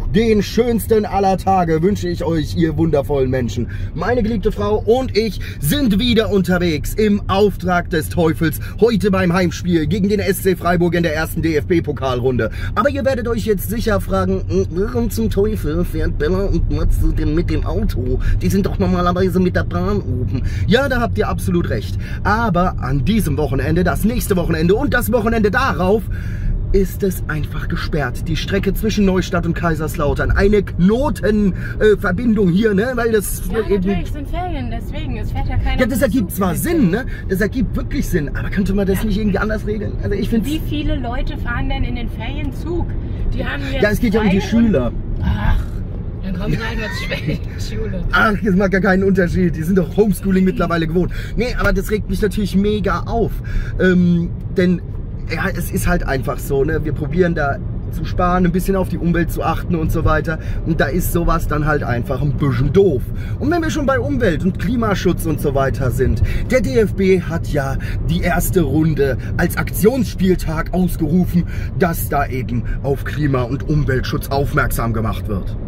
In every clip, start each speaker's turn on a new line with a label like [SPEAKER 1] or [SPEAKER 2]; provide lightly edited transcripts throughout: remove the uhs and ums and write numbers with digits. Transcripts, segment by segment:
[SPEAKER 1] Den schönsten aller Tage wünsche ich euch, ihr wundervollen Menschen. Meine geliebte Frau und ich sind wieder unterwegs im Auftrag des Teufels. Heute beim Heimspiel gegen den SC Freiburg in der ersten DFB-Pokalrunde. Aber ihr werdet euch jetzt sicher fragen, warum zum Teufel fährt Bella und Matze denn mit dem Auto? Die sind doch normalerweise mit der Bahn oben. Ja, da habt ihr absolut recht. Aber an diesem Wochenende, das nächste Wochenende und das Wochenende darauf, ist es einfach gesperrt. Die Strecke zwischen Neustadt und Kaiserslautern. Eine Knotenverbindung hier, ne? Weil das
[SPEAKER 2] ja,
[SPEAKER 1] eben...
[SPEAKER 2] natürlich sind Ferien, deswegen. Es fährt ja keiner.
[SPEAKER 1] Ja, das ergibt zwar Sinn, ne? Das ergibt wirklich Sinn. Aber könnte man das nicht irgendwie anders regeln? Also ich finde...
[SPEAKER 2] Wie viele Leute fahren denn in den Ferien Zug? Die haben jetzt
[SPEAKER 1] ja, es geht ja um die Schüler.
[SPEAKER 2] Ach, dann kommen sie halt mal spät in die Schule.
[SPEAKER 1] Ach, das macht gar keinen Unterschied. Die sind doch Homeschooling mittlerweile gewohnt. Nee, aber das regt mich natürlich mega auf. Denn... ja, es ist halt einfach so, ne? Wir probieren da zu sparen, ein bisschen auf die Umwelt zu achten und so weiter. Und da ist sowas dann halt einfach ein bisschen doof. Und wenn wir schon bei Umwelt und Klimaschutz und so weiter sind, der DFB hat ja die erste Runde als Aktionsspieltag ausgerufen, dass da eben auf Klima- und Umweltschutz aufmerksam gemacht wird.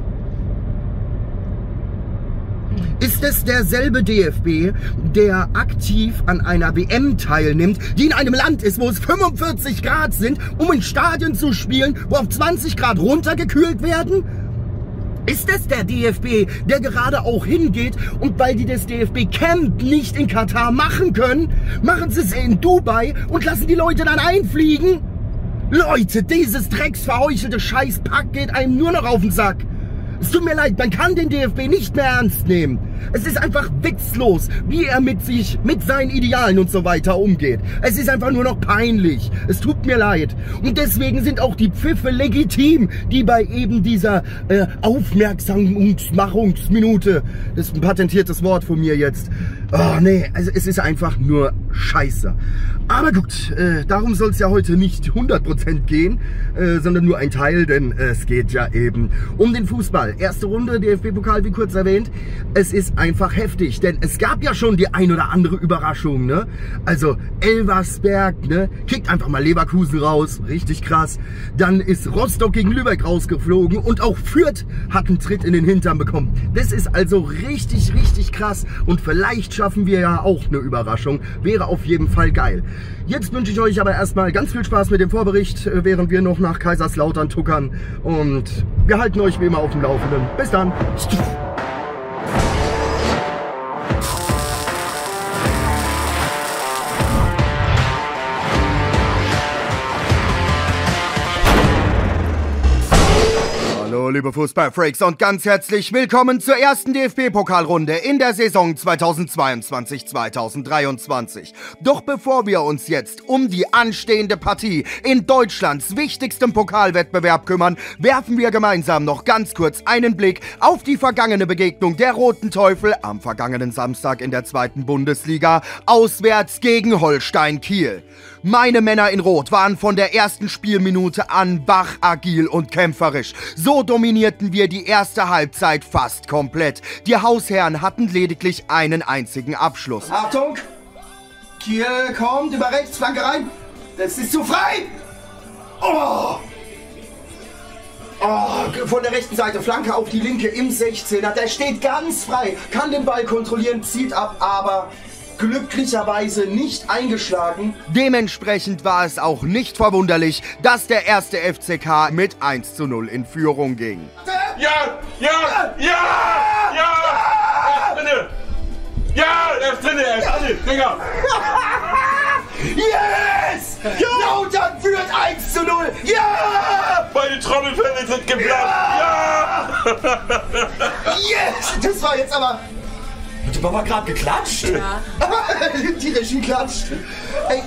[SPEAKER 1] Ist es derselbe DFB, der aktiv an einer WM teilnimmt, die in einem Land ist, wo es 45 Grad sind, um in Stadien zu spielen, wo auf 20 Grad runtergekühlt werden? Ist es der DFB, der gerade auch hingeht und weil die das DFB-Camp nicht in Katar machen können, machen sie es in Dubai und lassen die Leute dann einfliegen? Leute, dieses drecksverheuchelte Scheißpack geht einem nur noch auf den Sack. Es tut mir leid, man kann den DFB nicht mehr ernst nehmen. Es ist einfach witzlos, wie er mit sich, mit seinen Idealen und so weiter umgeht. Es ist einfach nur noch peinlich. Es tut mir leid. Und deswegen sind auch die Pfiffe legitim, die bei eben dieser Aufmerksamungsmachungsminute, das ist ein patentiertes Wort von mir jetzt. Oh nee, also es ist einfach nur scheiße. Aber gut, darum soll es ja heute nicht 100% gehen, sondern nur ein Teil, denn es geht ja eben um den Fußball. Erste Runde, DFB-Pokal, wie kurz erwähnt. Es ist einfach heftig, denn es gab ja schon die ein oder andere Überraschung, ne? Also Elversberg, ne? Kickt einfach mal Leverkusen raus, richtig krass. Dann ist Rostock gegen Lübeck rausgeflogen und auch Fürth hat einen Tritt in den Hintern bekommen. Das ist also richtig, richtig krass und vielleicht schaffen wir ja auch eine Überraschung. Wäre auf jeden Fall geil. Jetzt wünsche ich euch aber erstmal ganz viel Spaß mit dem Vorbericht, während wir noch nach Kaiserslautern tuckern und wir halten euch wie immer auf dem Laufenden. Bis dann! Hallo liebe Fußballfreaks und ganz herzlich willkommen zur ersten DFB-Pokalrunde in der Saison 2022/2023. Doch bevor wir uns jetzt um die anstehende Partie in Deutschlands wichtigstem Pokalwettbewerb kümmern, werfen wir gemeinsam noch ganz kurz einen Blick auf die vergangene Begegnung der Roten Teufel am vergangenen Samstag in der 2. Bundesliga auswärts gegen Holstein Kiel. Meine Männer in Rot waren von der ersten Spielminute an wach, agil und kämpferisch. So dominierten wir die erste Halbzeit fast komplett. Die Hausherren hatten lediglich einen einzigen Abschluss. Achtung! Kiel kommt über rechts, Flanke rein. Das ist zu frei! Oh! Oh, von der rechten Seite, Flanke auf die linke im 16er. Der steht ganz frei, kann den Ball kontrollieren, zieht ab, aber glücklicherweise nicht eingeschlagen. Dementsprechend war es auch nicht verwunderlich, dass der erste FCK mit 1:0 in Führung ging.
[SPEAKER 3] Ja! Ja! Ja! Ja! Er ist drinne! Ja! Er ist drinne! Er ist drinne! Digga!
[SPEAKER 1] Yes! Lautern führt 1:0! Ja!
[SPEAKER 3] Meine Trommelfälle sind geplatzt! Ja!
[SPEAKER 1] Yes! Das war jetzt aber... Hat die Mama gerade geklatscht?
[SPEAKER 2] Ja.
[SPEAKER 1] Die Regie klatscht. Ey,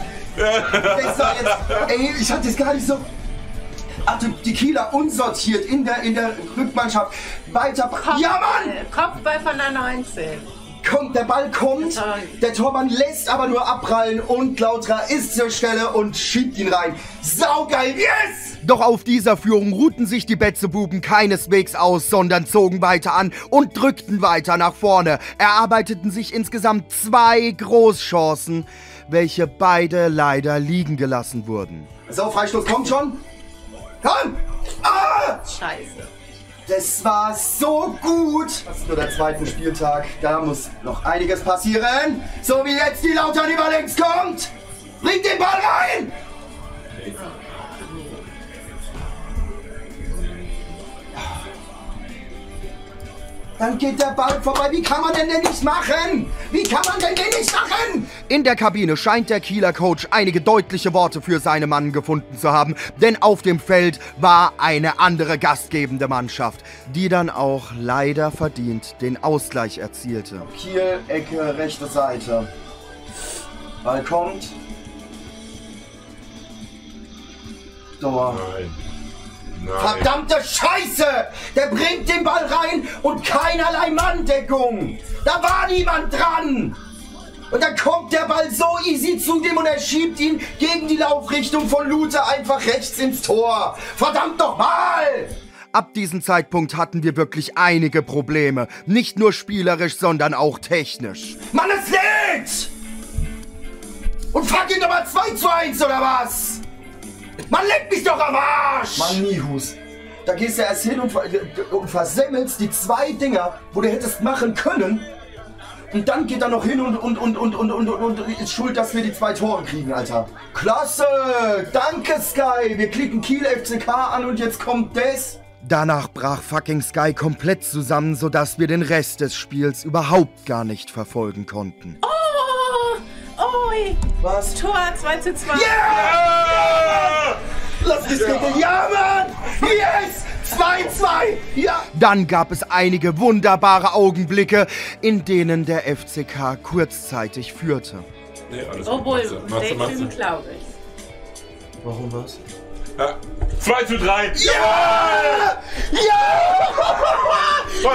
[SPEAKER 1] ich hatte es gar nicht so... Ach, die Kieler unsortiert in der Rückmannschaft. Weiter... Ja, Mann!
[SPEAKER 2] Kopfball von der 19.
[SPEAKER 1] Kommt, der Ball kommt, der Tormann lässt aber nur abprallen und Lauterer ist zur Stelle und schiebt ihn rein. Saugeil, yes! Doch auf dieser Führung ruhten sich die Betzebuben keineswegs aus, sondern zogen weiter an und drückten weiter nach vorne, erarbeiteten sich insgesamt 2 Großchancen, welche beide leider liegen gelassen wurden. So, Freistoß kommt schon. Komm! Ah!
[SPEAKER 2] Scheiße.
[SPEAKER 1] Das war so gut. Das ist nur der zweite Spieltag. Da muss noch einiges passieren. So wie jetzt die Lautern über links kommt. Bringt den Ball rein. Dann geht der Ball vorbei. Wie kann man denn nicht machen? Wie kann man denn nicht machen? In der Kabine scheint der Kieler Coach einige deutliche Worte für seine Mann gefunden zu haben. Denn auf dem Feld war eine andere gastgebende Mannschaft, die dann auch leider verdient den Ausgleich erzielte. Kiel, Ecke, rechte Seite. Ball kommt. Tor.
[SPEAKER 3] Nein.
[SPEAKER 1] Verdammte Scheiße! Der bringt den Ball rein und keinerlei Manndeckung! Da war niemand dran! Und dann kommt der Ball so easy zu dem und er schiebt ihn gegen die Laufrichtung von Lute einfach rechts ins Tor! Verdammt nochmal! Ab diesem Zeitpunkt hatten wir wirklich einige Probleme. Nicht nur spielerisch, sondern auch technisch. Mann, es lädt! Und fucking nochmal 2:1 oder was? Man leckt mich doch am Arsch! Mann, Nihus. Da gehst du erst hin und versemmelst die 2 Dinger, wo du hättest machen können. Und dann geht er noch hin und ist schuld, dass wir die 2 Tore kriegen, Alter. Klasse! Danke, Sky! Wir klicken Kiel FCK an und jetzt kommt das. Danach brach fucking Sky komplett zusammen, sodass wir den Rest des Spiels überhaupt gar nicht verfolgen konnten.
[SPEAKER 2] Oi!
[SPEAKER 1] Was?
[SPEAKER 2] Tor 2:2.
[SPEAKER 1] Yeah! Lass mich gegen. Ja, Mann! Yes! 2:2! Ja! Dann gab es einige wunderbare Augenblicke, in denen der FCK kurzzeitig führte.
[SPEAKER 3] Nee, alles
[SPEAKER 2] Obwohl,
[SPEAKER 3] gut. Machst du.
[SPEAKER 2] glaube ich.
[SPEAKER 1] Warum was?
[SPEAKER 3] Ja. 2:3.
[SPEAKER 1] Ja! Ja!
[SPEAKER 3] Was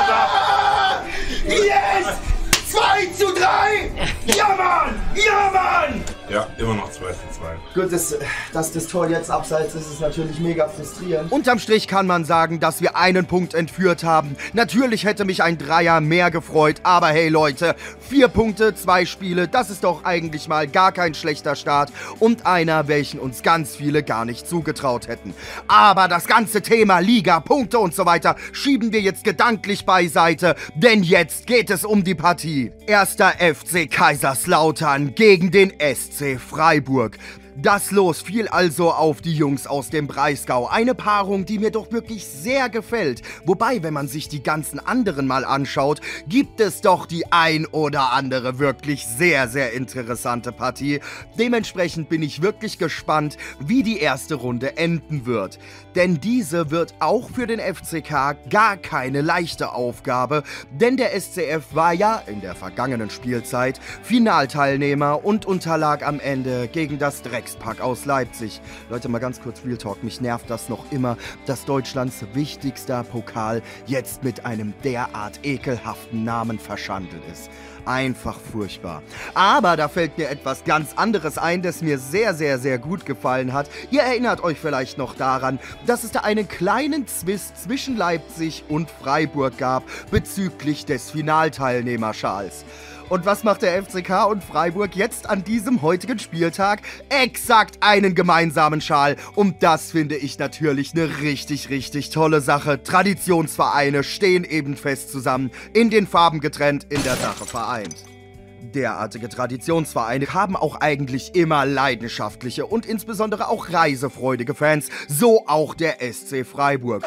[SPEAKER 3] hab ich gesagt?
[SPEAKER 1] Yes! 2:3! Ja, Mann! Ja, Mann!
[SPEAKER 3] Ja, immer noch 2:2.
[SPEAKER 1] Gut, dass das Tor jetzt abseits ist, ist natürlich mega frustrierend. Unterm Strich kann man sagen, dass wir einen Punkt entführt haben. Natürlich hätte mich ein Dreier mehr gefreut, aber hey Leute, 4 Punkte, 2 Spiele, das ist doch eigentlich mal gar kein schlechter Start und einer, welchen uns ganz viele gar nicht zugetraut hätten. Aber das ganze Thema Liga, Punkte und so weiter schieben wir jetzt gedanklich beiseite, denn jetzt geht es um die Partie. Erster FC Kaiserslautern gegen den SC Freiburg. Das Los fiel also auf die Jungs aus dem Breisgau. Eine Paarung, die mir doch wirklich sehr gefällt. Wobei, wenn man sich die ganzen anderen mal anschaut, gibt es doch die ein oder andere wirklich sehr, sehr interessante Partie. Dementsprechend bin ich wirklich gespannt, wie die erste Runde enden wird. Denn diese wird auch für den FCK gar keine leichte Aufgabe, denn der SCF war ja in der vergangenen Spielzeit Finalteilnehmer und unterlag am Ende gegen das Dreckspack aus Leipzig. Leute, mal ganz kurz Real Talk, mich nervt das noch immer, dass Deutschlands wichtigster Pokal jetzt mit einem derart ekelhaften Namen verschandelt ist. Einfach furchtbar. Aber da fällt mir etwas ganz anderes ein, das mir sehr, sehr, sehr gut gefallen hat. Ihr erinnert euch vielleicht noch daran, dass es da einen kleinen Zwist zwischen Leipzig und Freiburg gab bezüglich des Finalteilnehmerschals. Und was macht der FCK und Freiburg jetzt an diesem heutigen Spieltag? Exakt einen gemeinsamen Schal. Und das finde ich natürlich eine richtig, richtig tolle Sache. Traditionsvereine stehen eben fest zusammen, in den Farben getrennt, in der Sache vereint. Derartige Traditionsvereine haben auch eigentlich immer leidenschaftliche und insbesondere auch reisefreudige Fans. So auch der SC Freiburg.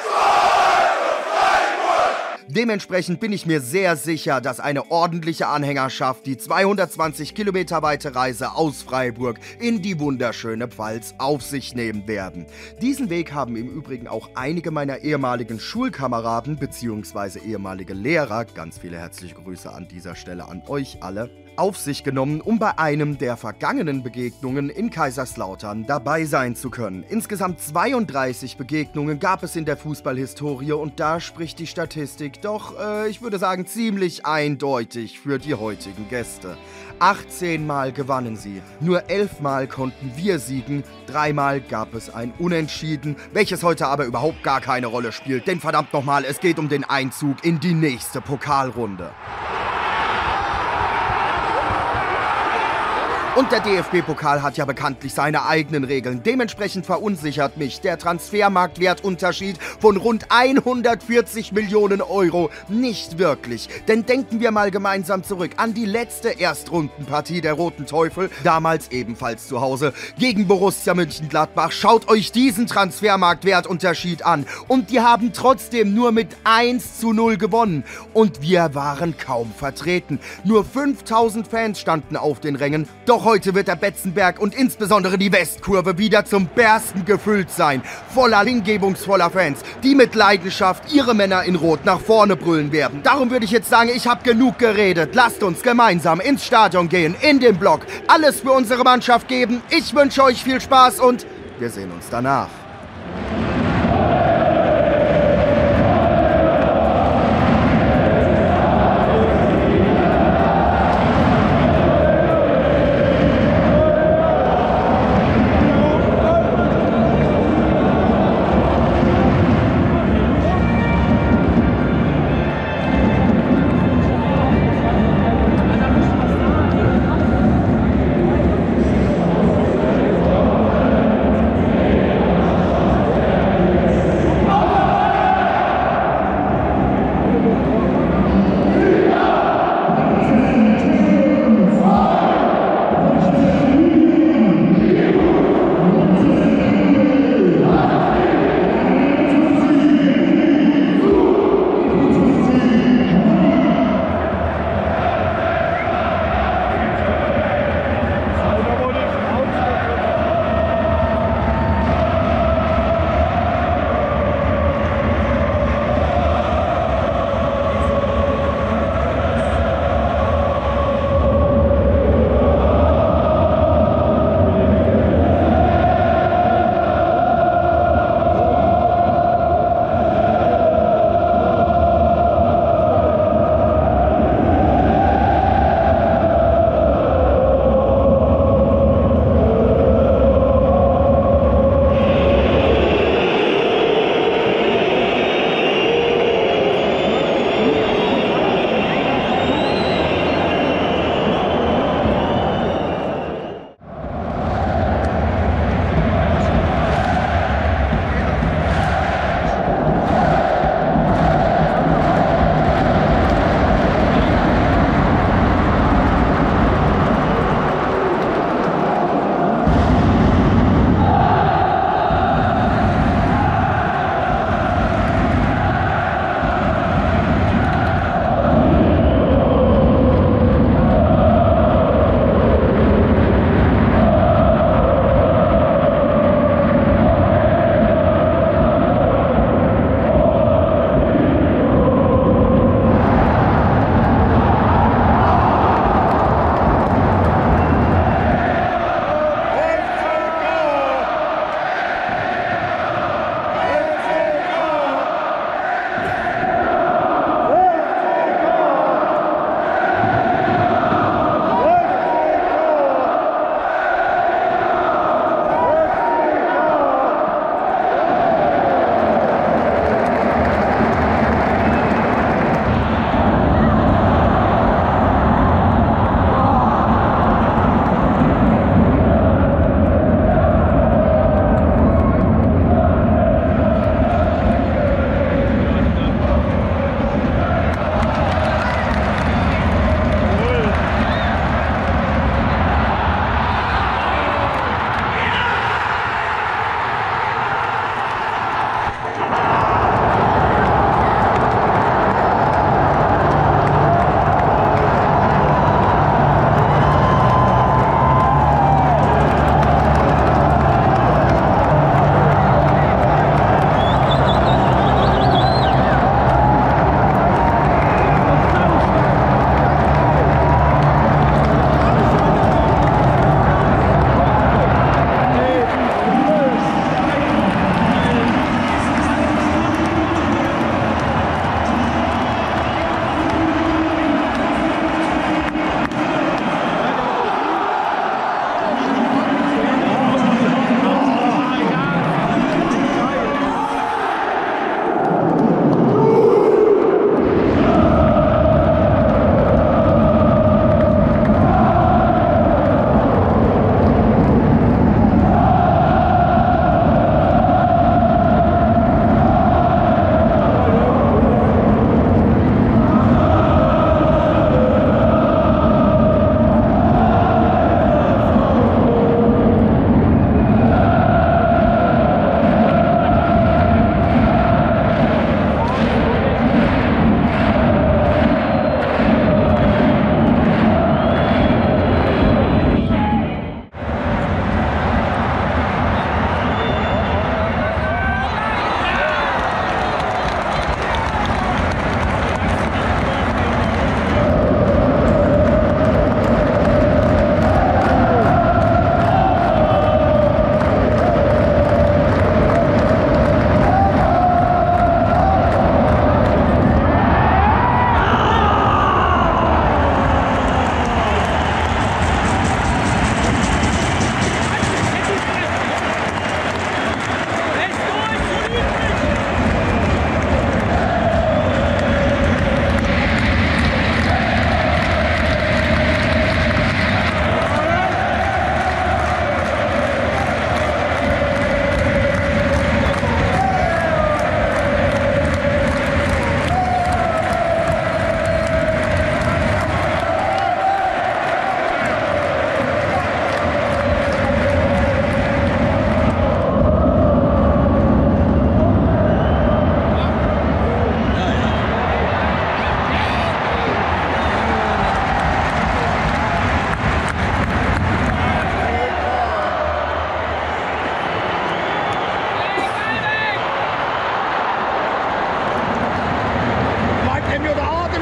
[SPEAKER 1] Dementsprechend bin ich mir sehr sicher, dass eine ordentliche Anhängerschaft die 220 Kilometer weite Reise aus Freiburg in die wunderschöne Pfalz auf sich nehmen werden. Diesen Weg haben im Übrigen auch einige meiner ehemaligen Schulkameraden bzw. ehemalige Lehrer, ganz viele herzliche Grüße an dieser Stelle an euch alle, auf sich genommen, um bei einem der vergangenen Begegnungen in Kaiserslautern dabei sein zu können. Insgesamt 32 Begegnungen gab es in der Fußballhistorie und da spricht die Statistik doch, ich würde sagen, ziemlich eindeutig für die heutigen Gäste. 18 Mal gewannen sie, nur 11 Mal konnten wir siegen, 3 Mal gab es ein Unentschieden, welches heute aber überhaupt gar keine Rolle spielt, denn verdammt nochmal, es geht um den Einzug in die nächste Pokalrunde. Und der DFB-Pokal hat ja bekanntlich seine eigenen Regeln. Dementsprechend verunsichert mich der Transfermarktwertunterschied von rund 140 Millionen Euro nicht wirklich. Denn denken wir mal gemeinsam zurück an die letzte Erstrundenpartie der Roten Teufel, damals ebenfalls zu Hause, gegen Borussia Mönchengladbach. Schaut euch diesen Transfermarktwertunterschied an. Und die haben trotzdem nur mit 1:0 gewonnen. Und wir waren kaum vertreten. Nur 5000 Fans standen auf den Rängen. Doch heute wird der Betzenberg und insbesondere die Westkurve wieder zum Bersten gefüllt sein. Voller hingebungsvoller Fans, die mit Leidenschaft ihre Männer in Rot nach vorne brüllen werden. Darum würde ich jetzt sagen, ich habe genug geredet. Lasst uns gemeinsam ins Stadion gehen, in den Block, alles für unsere Mannschaft geben. Ich wünsche euch viel Spaß und wir sehen uns danach.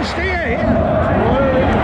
[SPEAKER 4] Mann, stehe her!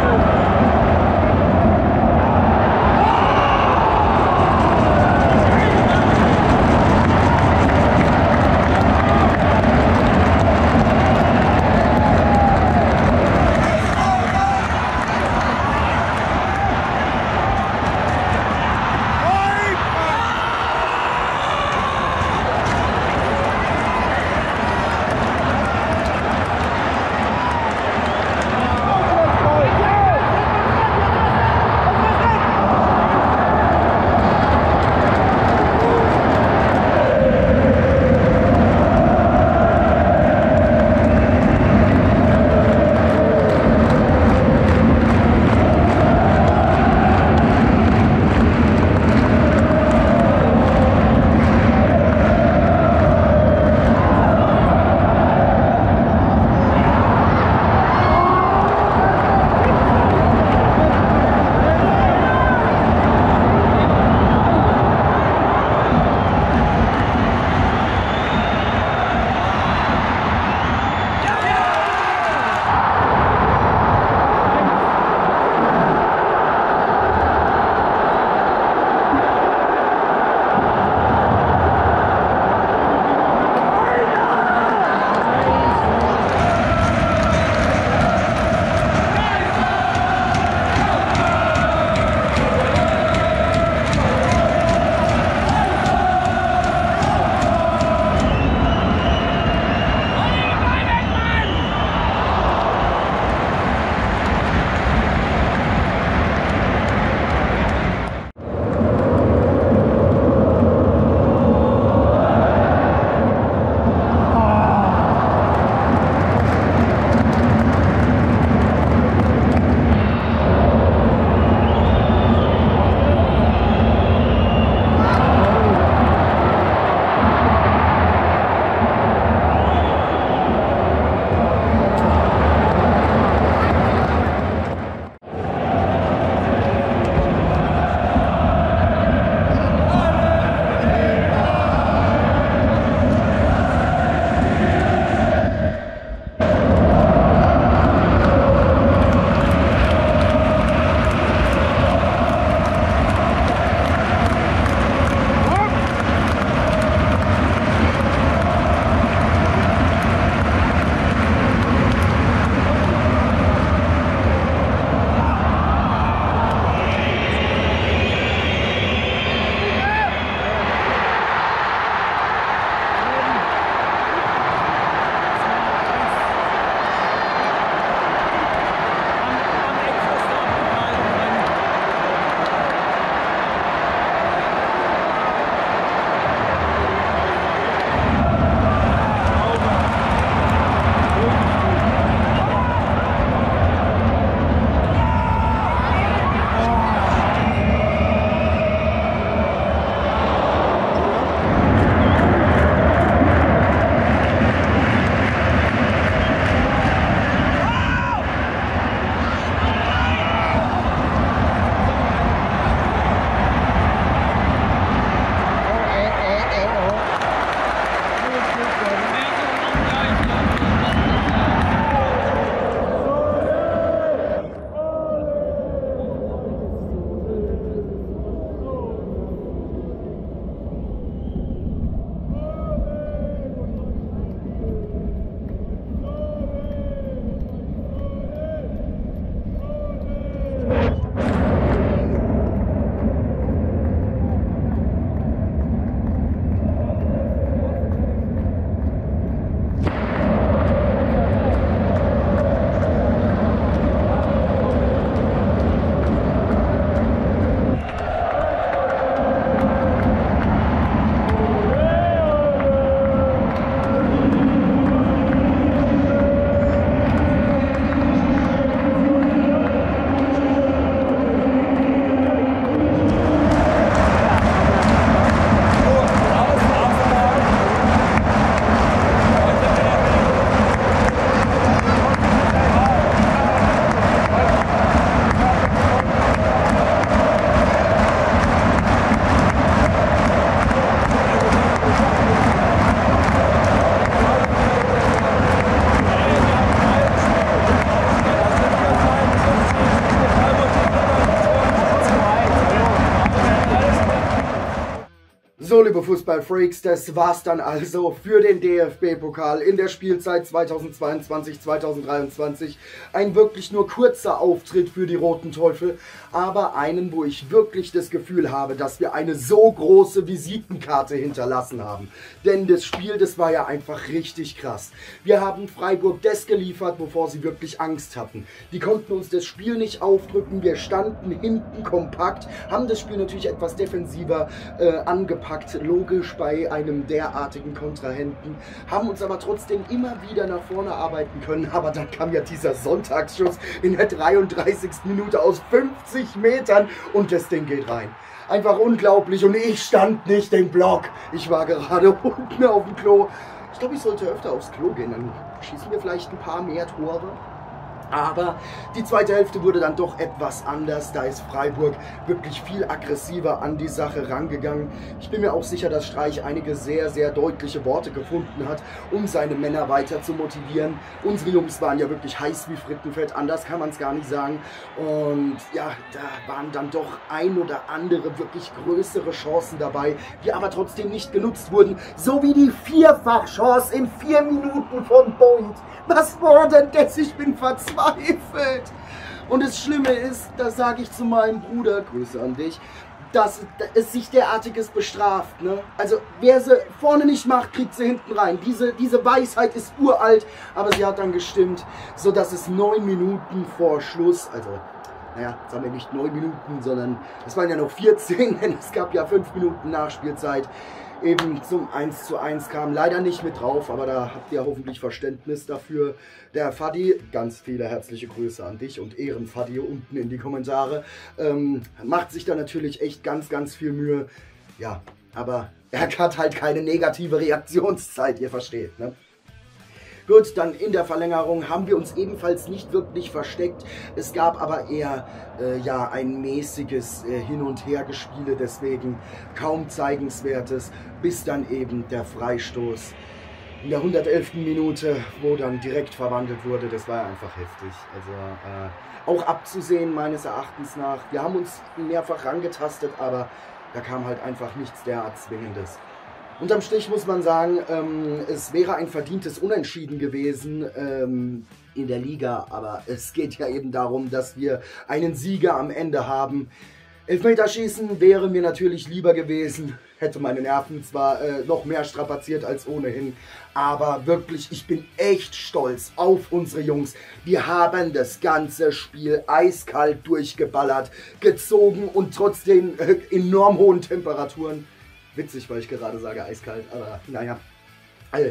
[SPEAKER 1] Fußballfreaks, das war's dann also für den DFB-Pokal in der Spielzeit 2022-2023. Ein wirklich nur kurzer Auftritt für die Roten Teufel, aber einen, wo ich wirklich das Gefühl habe, dass wir eine so große Visitenkarte hinterlassen haben. Denn das Spiel, das war ja einfach richtig krass. Wir haben Freiburg das geliefert, wovor sie wirklich Angst hatten. Die konnten uns das Spiel nicht aufdrücken, wir standen hinten kompakt, haben das Spiel natürlich etwas defensiver angepackt, logisch bei einem derartigen Kontrahenten, haben uns aber trotzdem immer wieder nach vorne arbeiten können, aber dann kam ja dieser Sonntagsschuss in der 33. Minute aus 50 Metern und das Ding geht rein. Einfach unglaublich und ich stand nicht im Block, ich war gerade unten auf dem Klo. Ich glaube, ich sollte öfter aufs Klo gehen, dann schießen wir vielleicht ein paar mehr Tore. Aber die zweite Hälfte wurde dann doch etwas anders. Da ist Freiburg wirklich viel aggressiver an die Sache rangegangen. Ich bin mir auch sicher, dass Streich einige sehr, sehr deutliche Worte gefunden hat, um seine Männer weiter zu motivieren. Unsere Jungs waren ja wirklich heiß wie Frittenfett, anders kann man es gar nicht sagen. Und ja, da waren dann doch ein oder andere wirklich größere Chancen dabei, die aber trotzdem nicht genutzt wurden. So wie die Vierfachchance in 4 Minuten von Boyd. Was war denn das? Ich bin verzweifelt. Und das Schlimme ist, das sage ich zu meinem Bruder, Grüße an dich, dass es sich derartiges bestraft. Ne? Also wer sie vorne nicht macht, kriegt sie hinten rein. Diese Weisheit ist uralt, aber sie hat dann gestimmt, sodass es 9 Minuten vor Schluss, also naja, sagen wir nicht 9 Minuten, sondern es waren ja noch 14, denn es gab ja 5 Minuten Nachspielzeit, eben zum 1:1 kam. Leider nicht mit drauf, aber da habt ihr hoffentlich Verständnis dafür. Der Fadi, ganz viele herzliche Grüße an dich und Ehrenfadi unten in die Kommentare, macht sich da natürlich echt ganz, ganz viel Mühe. Ja, aber er hat halt keine negative Reaktionszeit, ihr versteht, ne? Gut, dann in der Verlängerung haben wir uns ebenfalls nicht wirklich versteckt. Es gab aber eher ja, ein mäßiges Hin- und Hergespiele, deswegen kaum Zeigenswertes, bis dann eben der Freistoß in der 111. Minute, wo dann direkt verwandelt wurde. Das war einfach heftig. Also auch abzusehen meines Erachtens nach. Wir haben uns mehrfach rangetastet, aber da kam halt einfach nichts derart Zwingendes. Unterm Strich muss man sagen, es wäre ein verdientes Unentschieden gewesen in der Liga, aber es geht ja eben darum, dass wir einen Sieger am Ende haben. Elfmeterschießen wäre mir natürlich lieber gewesen, hätte meine Nerven zwar noch mehr strapaziert als ohnehin, aber wirklich, ich bin echt stolz auf unsere Jungs. Die haben das ganze Spiel eiskalt durchgeballert, gezogen und trotz den enorm hohen Temperaturen. Witzig, weil ich gerade sage eiskalt, aber naja. Also,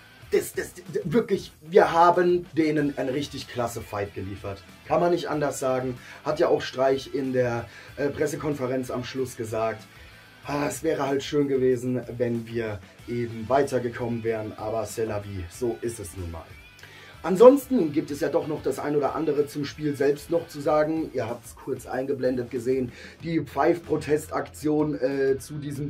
[SPEAKER 1] wirklich, wir haben denen einen richtig klasse Fight geliefert. Kann man nicht anders sagen. Hat ja auch Streich in der Pressekonferenz am Schluss gesagt. Es wäre halt schön gewesen, wenn wir eben weitergekommen wären, aber c'est la vie, so ist es nun mal. Ansonsten gibt es ja doch noch das ein oder andere zum Spiel selbst noch zu sagen. Ihr habt es kurz eingeblendet gesehen. Die Pfeif-Protestaktion zu diesem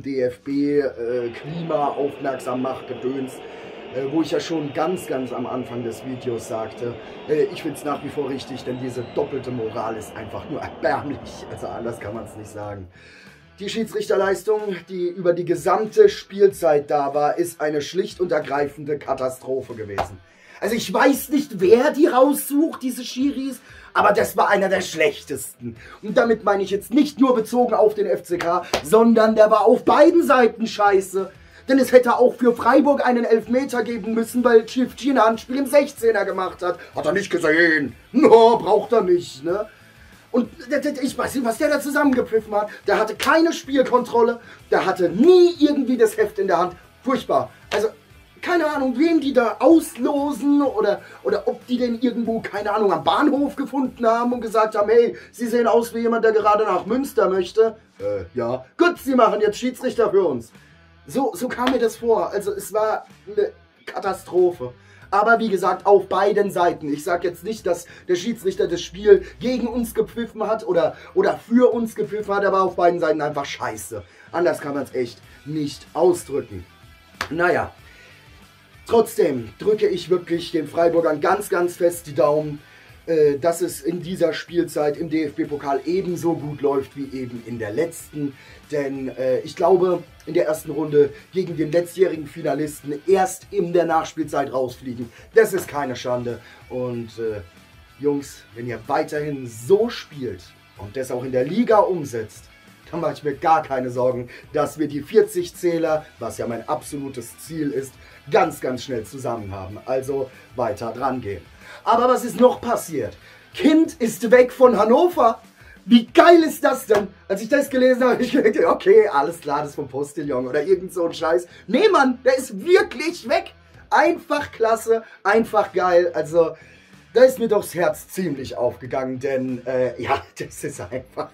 [SPEAKER 1] DFB-Klima-Aufmerksam-Macht-Gedöns, wo ich ja schon ganz am Anfang des Videos sagte, ich finde es nach wie vor richtig, denn diese doppelte Moral ist einfach nur erbärmlich. Also anders kann man es nicht sagen. Die Schiedsrichterleistung, die über die gesamte Spielzeit da war, ist eine schlicht und ergreifende Katastrophe gewesen. Also ich weiß nicht, wer die raussucht, diese Schiris, aber das war einer der schlechtesten. Und damit meine ich jetzt nicht nur bezogen auf den FCK, sondern der war auf beiden Seiten scheiße. Denn es hätte auch für Freiburg einen Elfmeter geben müssen, weil Chifchi ein Handspiel im 16er gemacht hat. Hat er nicht gesehen. No, braucht er nicht, ne? Und ich weiß nicht, was der da zusammengepfiffen hat. Der hatte keine Spielkontrolle, der hatte nie irgendwie das Heft in der Hand. Furchtbar. Also keine Ahnung, wen die da auslosen oder ob die den irgendwo, keine Ahnung, am Bahnhof gefunden haben und gesagt haben, hey, sie sehen aus wie jemand, der gerade nach Münster möchte. Ja. Gut, sie machen jetzt Schiedsrichter für uns. So kam mir das vor. Also es war eine Katastrophe. Aber wie gesagt, auf beiden Seiten. Ich sage jetzt nicht, dass der Schiedsrichter das Spiel gegen uns gepfiffen hat oder für uns gepfiffen hat, aber auf beiden Seiten einfach scheiße. Anders kann man es echt nicht ausdrücken. Naja. Trotzdem drücke ich wirklich den Freiburgern ganz fest die Daumen. dass es in dieser Spielzeit im DFB-Pokal ebenso gut läuft wie eben in der letzten. Denn ich glaube, in der ersten Runde gegen den letztjährigen Finalisten erst in der Nachspielzeit rausfliegen, das ist keine Schande. Und Jungs, wenn ihr weiterhin so spielt und das auch in der Liga umsetzt, dann mache ich mir gar keine Sorgen, dass wir die 40 Zähler, was ja mein absolutes Ziel ist, ganz, ganz schnell zusammen haben. Also weiter dran gehen. Aber was ist noch passiert? Kind ist weg von Hannover. Wie geil ist das denn? Als ich das gelesen habe, habe ich gedacht, okay, alles klar, das ist vom Postillon oder irgend so ein Scheiß. Nee, Mann, der ist wirklich weg. Einfach klasse, einfach geil. Also, da ist mir doch das Herz ziemlich aufgegangen, denn, ja, das ist einfach...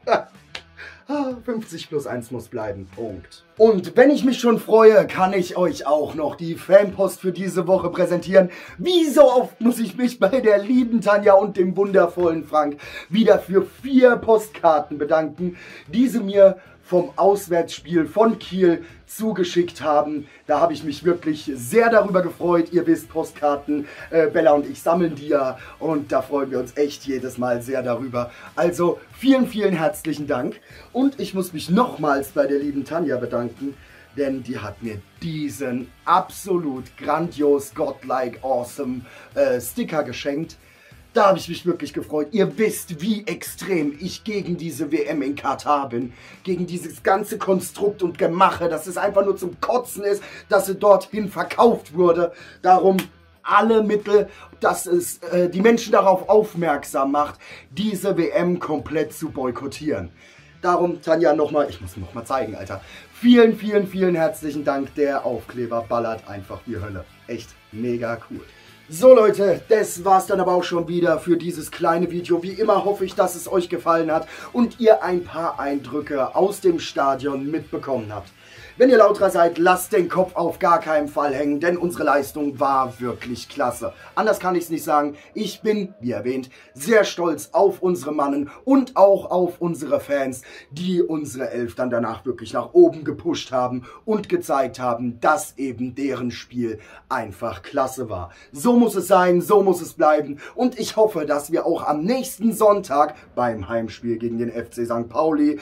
[SPEAKER 1] 50 plus 1 muss bleiben, Punkt. Und wenn ich mich schon freue, kann ich euch auch noch die Fanpost für diese Woche präsentieren. Wie so oft muss ich mich bei der lieben Tanja und dem wundervollen Frank wieder für 4 Postkarten bedanken, die sie mir vom Auswärtsspiel von Kiel zugeschickt haben. Da habe ich mich wirklich sehr darüber gefreut. Ihr wisst, Postkarten, Bella und ich sammeln die ja und da freuen wir uns echt jedes Mal sehr darüber. Also vielen, vielen herzlichen Dank und ich muss mich nochmals bei der lieben Tanja bedanken, denn die hat mir diesen absolut grandios, godlike, awesome Sticker geschenkt. Da habe ich mich wirklich gefreut. Ihr wisst, wie extrem ich gegen diese WM in Katar bin. Gegen dieses ganze Konstrukt und Gemache, dass es einfach nur zum Kotzen ist, dass sie dorthin verkauft wurde. Darum alle Mittel, dass es die Menschen darauf aufmerksam macht, diese WM komplett zu boykottieren. Darum, Tanja, nochmal, ich muss nochmal zeigen, Alter. Vielen, vielen, vielen herzlichen Dank. Der Aufkleber ballert einfach wie Hölle. Echt mega cool. So Leute, das war's dann aber auch schon wieder für dieses kleine Video. Wie immer hoffe ich, dass es euch gefallen hat und ihr ein paar Eindrücke aus dem Stadion mitbekommen habt. Wenn ihr lauter seid, lasst den Kopf auf gar keinen Fall hängen, denn unsere Leistung war wirklich klasse. Anders kann ich es nicht sagen. Ich bin, wie erwähnt, sehr stolz auf unsere Mannen und auch auf unsere Fans, die unsere Elf dann danach wirklich nach oben gepusht haben und gezeigt haben, dass eben deren Spiel einfach klasse war. So muss es sein, so muss es bleiben und ich hoffe, dass wir auch am nächsten Sonntag beim Heimspiel gegen den FC St. Pauli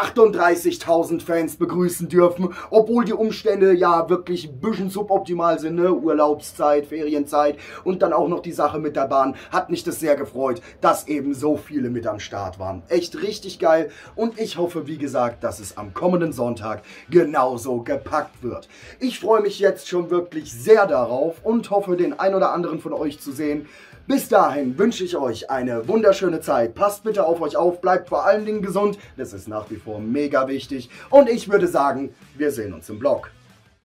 [SPEAKER 1] 38.000 Fans begrüßen dürfen, obwohl die Umstände ja wirklich ein bisschen suboptimal sind, ne? Urlaubszeit, Ferienzeit und dann auch noch die Sache mit der Bahn, hat mich das sehr gefreut, dass eben so viele mit am Start waren. Echt richtig geil und ich hoffe, wie gesagt, dass es am kommenden Sonntag genauso gepackt wird. Ich freue mich jetzt schon wirklich sehr darauf und hoffe, den ein oder anderen von euch zu sehen. Bis dahin wünsche ich euch eine wunderschöne Zeit. Passt bitte auf euch auf, bleibt vor allen Dingen gesund. Das ist nach wie vor mega wichtig. Und ich würde sagen, wir sehen uns im Vlog.